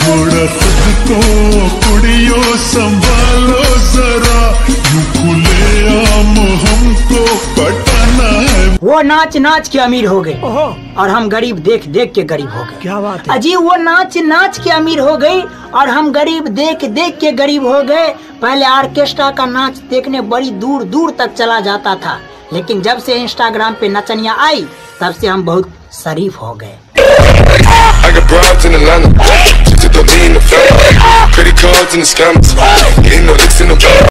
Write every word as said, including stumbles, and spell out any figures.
थोड़ा खुद को कुड़ियों संभालो जरा, यूं खुले आम हमको पटाना है। वो नाच नाच के अमीर हो गए और हम गरीब देख देख के गरीब हो गए। क्या बात है? अजी वो नाच नाच के अमीर हो गई और हम गरीब देख देख के गरीब हो गए। पहले ऑर्केस्ट्रा का नाच देखने बड़ी दूर दूर तक चला जाता था, लेकिन जब से इंस्टाग्राम पे नचनिया आई तब से हम बहुत शरीफ हो गए। I got broads in Atlanta, just to throw me in the family, credit cards in the scammers, getting no licks in the